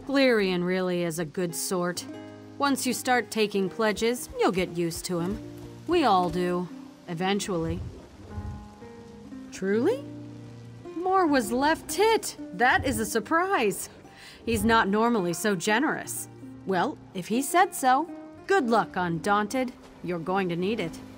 Glirian really is a good sort. Once you start taking pledges, you'll get used to him. We all do, eventually. Truly? Morwha's left tit. That is a surprise. He's not normally so generous. Well, if he said so, good luck, Undaunted. You're going to need it.